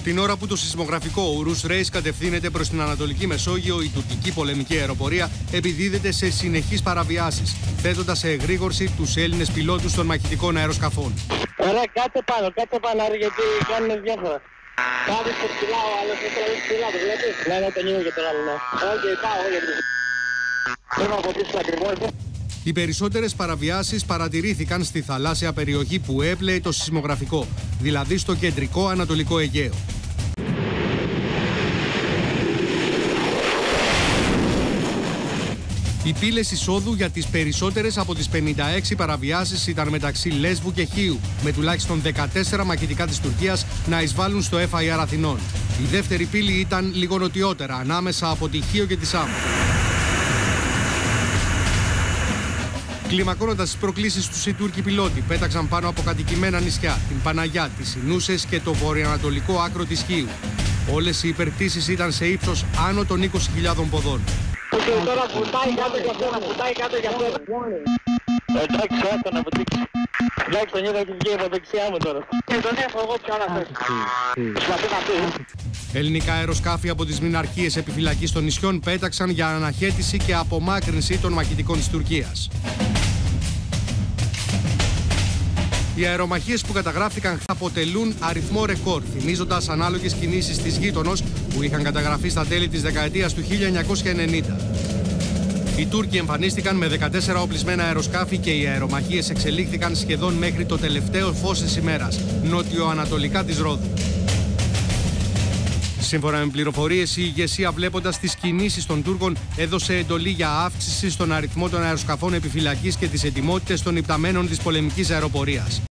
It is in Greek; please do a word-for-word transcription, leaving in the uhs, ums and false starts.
Την ώρα που το σεισμογραφικό Ουρούς Reis κατευθύνεται προς την Ανατολική Μεσόγειο, η τουρκική πολεμική αεροπορία επιδίδεται σε συνεχείς παραβιάσεις, θέτοντας σε εγρήγορση τους Έλληνες πιλότους των μαχητικών αεροσκαφών. Ωραία, κάτσε πάνω, κάτσε πάνω, άρη, γιατί κάνουν διάφορα. Κάτσε στο ψηλά, ο άλλος δεν θέλει ψηλά, το βλέπεις. Ναι, ναι, τον είδα και τον άλλο, ναι. Όχι, πάω, για την... Πρέπει να αποτύσσω ακριβώς. Οι περισσότερες παραβιάσεις παρατηρήθηκαν στη θαλάσσια περιοχή που έπλεε το σεισμογραφικό, δηλαδή στο κεντρικό Ανατολικό Αιγαίο. Οι πύλες εισόδου για τις περισσότερες από τις πενήντα έξι παραβιάσεις ήταν μεταξύ Λέσβου και Χίου, με τουλάχιστον δεκατέσσερα μαχητικά της Τουρκίας να εισβάλλουν στο εφ άι αρ Αθηνών. Η δεύτερη πύλη ήταν λίγο νοτιότερα, ανάμεσα από τη Χίο και τη Σάμο. Κλιμακώνοντας τις προκλήσεις τους, οι Τούρκοι πιλότοι πέταξαν πάνω από κατοικημένα νησιά, την Παναγιά, τις Ινούσες και το βορειοανατολικό άκρο της Χίου. Όλες οι υπερπτήσεις ήταν σε ύψος άνω των είκοσι χιλιάδων ποδών. Τώρα βουτάει κάτω για αυτό, βουτάει κάτω για αυτό. Εντάξει, άκου να βουτήξει. Εντάξει, τον είδα και βγει από δεξιά μου τώρα. Και τον έχω εγώ πια να θες. Προσπαθεί να πει. Ελληνικά αεροσκάφη από τις μηναρχίες επιφυλακής των νησιών πέταξαν για αναχέτηση και απομάκρυνση των μαχητικών της Τουρκίας. Οι αερομαχίες που καταγράφηκαν αποτελούν αριθμό ρεκόρ, θυμίζοντας ανάλογες κινήσεις της γείτονος που είχαν καταγραφεί στα τέλη της δεκαετίας του χίλια εννιακόσια ενενήντα. Οι Τούρκοι εμφανίστηκαν με δεκατέσσερα οπλισμένα αεροσκάφη και οι αερομαχίες εξελίχθηκαν σχεδόν μέχρι το τελευταίο φως της ημέρας, νότιο-ανατολικά της Ρόδου. Σύμφωνα με πληροφορίες, η ηγεσία, βλέποντας τις κινήσεις των Τούρκων, έδωσε εντολή για αύξηση στον αριθμό των αεροσκαφών επιφυλακής και τις ετοιμότητες των υπταμένων της πολεμικής αεροπορίας.